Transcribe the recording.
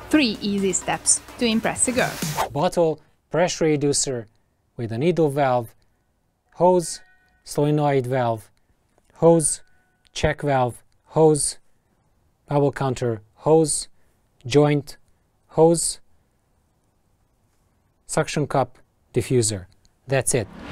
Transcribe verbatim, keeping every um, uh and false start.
Three easy steps to impress a girl. Bottle pressure reducer with a needle valve, hose, solenoid valve, hose, check valve, hose, bubble counter, hose, joint, hose, suction cup, diffuser. That's it.